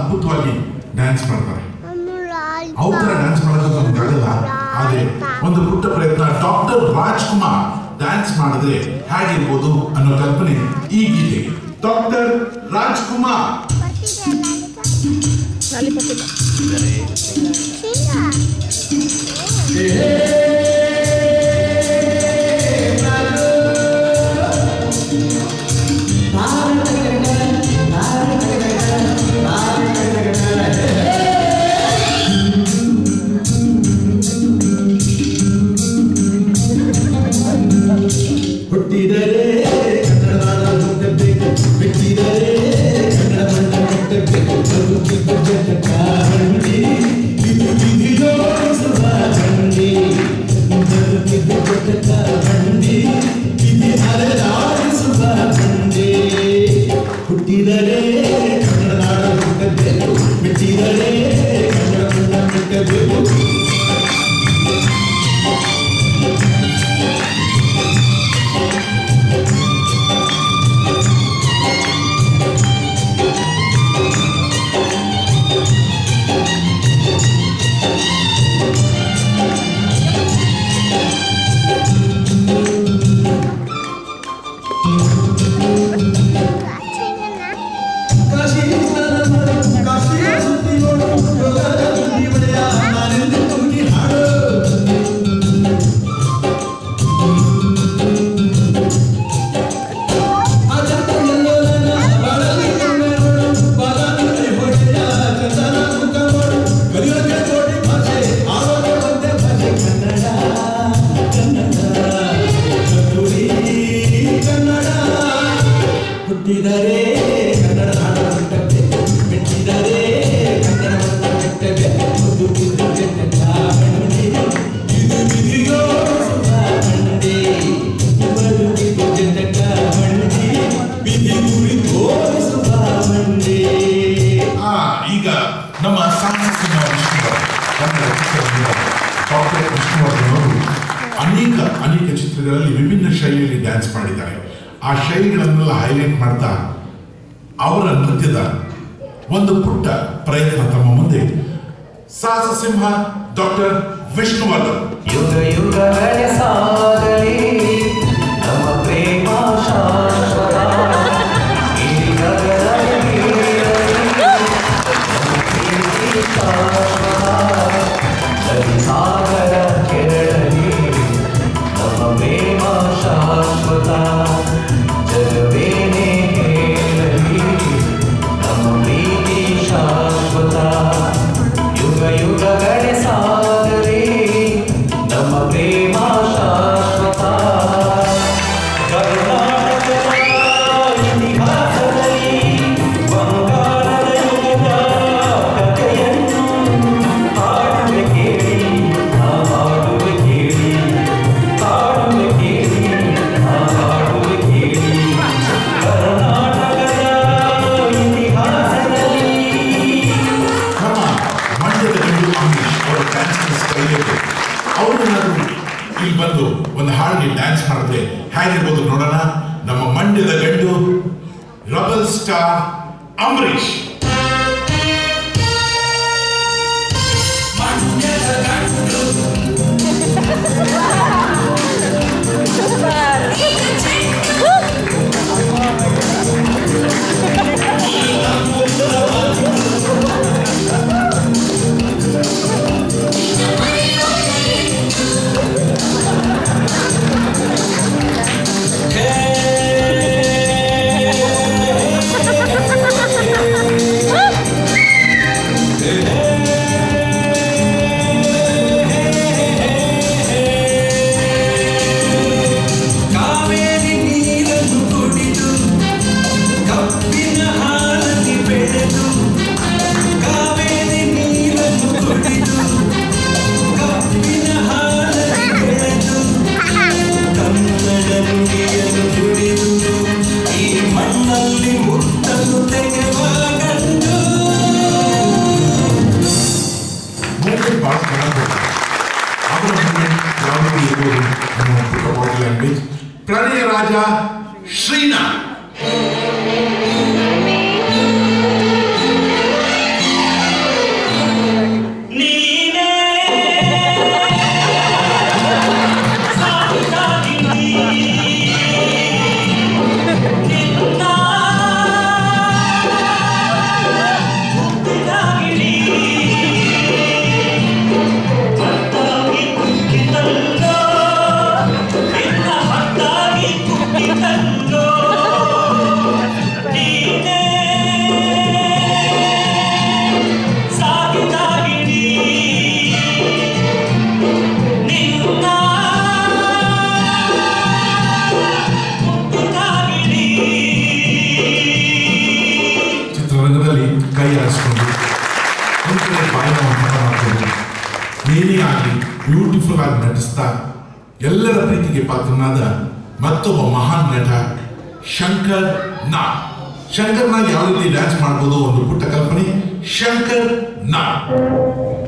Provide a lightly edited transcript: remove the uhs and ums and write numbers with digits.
ಅದ್ಭುತವಾಗಿ ಡ್ಯಾನ್ಸ್ ಮಾಡ್ತಾರೆ. ಅವ್ರ ಥರ ಡ್ಯಾನ್ಸ್ ಮಾಡೋದು ನಮ್ಗೆ ಆಗಲ್ಲ. ಆದರೆ ಒಂದು ಪುಟ್ಟ ಪ್ರಯತ್ನ ಡಾಕ್ಟರ್ ರಾಜ್ಕುಮಾರ್ ಡ್ಯಾನ್ಸ್ ಮಾಡಿದ್ರೆ ಹೇಗಿರ್ಬೋದು ಅನ್ನೋ ಕಲ್ಪನೆ ಈ ಗೀತೆ. ಡಾಕ್ಟರ್ ರಾಜ್ಕುಮಾರ್ ಅನೇಕ ಚಿತ್ರಗಳಲ್ಲಿ ವಿಭಿನ್ನ ಶೈಲಿಯಲ್ಲಿ ಡ್ಯಾನ್ಸ್ ಮಾಡಿದ್ದಾರೆ. ಆ ಶೈಲಿಗಳನ್ನೆಲ್ಲ ಹೈಲೈಟ್ ಮಾಡ್ತಾ ಅವರ ನೃತ್ಯದ ಒಂದು ಪುಟ್ಟ ಪ್ರಯತ್ನ ತಮ್ಮ ಮುಂದೆ ಸಾಹಸ ಸಿಂಹ ಡಾಕ್ಟರ್ ವಿಷ್ಣುವರ್ಧನ್. ಯುಗ ಯುಗಗಳ ಸಾಗಲಿ ನಮ್ಮ ಪ್ರೇಮ ಶಾಶ್ವತ ಈ ನಗರದಲ್ಲಿ ಸಾಗರ ಕೆರಳಲಿ ನಮ್ಮ ಪ್ರೇಮ ಶಾಶ್ವತ ಜಗವೇನೇ ಹೇಳಲಿ ನಮ್ಮ ಪ್ರೀತಿ ಶಾಶ್ವತ ಯುಗ ಯುಗಗಳ ಸಾಗಲಿ ನಮ್ಮ ಪ್ರೇಮ ಶಾಶ್ವತ ಕರ್ನಾಟಕದ ಇತಿಹಾಸದಲ್ಲಿ ಬಂಗಾಳದ ಯುಗದ ಕಥೆಯನ್ನು ಹಾಡುವೆ ಕೇಳಿ ಹಾಡುವೆ ಕೇಳಿ ಹಾಡುವೆ ಕೇಳಿ ಹಾಡುವೆ ಕೇಳಿ ಕರ್ನಾಟಕದ ಇತಿಹಾಸದಲ್ಲಿ ಅವರೇನಾದ್ರು ಇಲ್ಲಿ ಬಂದು ಒಂದು ಹಾಡಿಗೆ ಡ್ಯಾನ್ಸ್ ಮಾಡಿದ್ರೆ ಹೇಗಿರ್ಬೋದು ನೋಡೋಣ. ನಮ್ಮ ಮಂಡ್ಯದ ಗಂಡು ರಬಲ್ ಸ್ಟಾರ್ ಅಂಬರೀಶ್. ಪ್ರಣಯ ರಾಜ ಶ್ರೀನಾಥ್. ಕೈ ಹಾರಿಸ್ಕೊಂಡು ಒಂದು ಕಡೆ ಬಾಯಿನ ಪಟ ಮಾಡ್ಕೊಂಡು ಏನೇ ಆಗಿ ಬ್ಯೂಟಿಫುಲ್ ಆಗಿ ನಟಿಸ್ತಾ ಎಲ್ಲರ ಪ್ರೀತಿಗೆ ಪಾತ್ರನಾದ ಮತ್ತೊಬ್ಬ ಮಹಾನ್ ನಟ ಶಂಕರ್ ನಾಗ್. ಶಂಕರ್ ನಾಗ್ ಯಾವ ರೀತಿ ಡ್ಯಾನ್ಸ್ ಮಾಡ್ಬೋದು ಒಂದು ಪುಟ್ಟ ಕಲ್ಪನೆ. ಶಂಕರ್ ನಾಗ್.